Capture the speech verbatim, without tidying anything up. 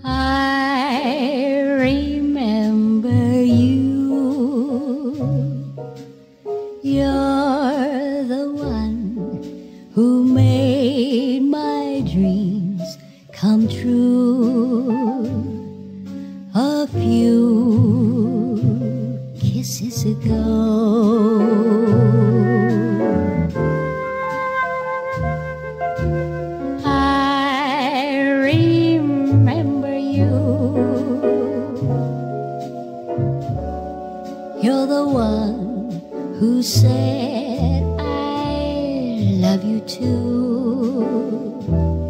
I remember you. You're the one who made my dreams come true. A few kisses ago, I remember you. You're the one who said I love you too.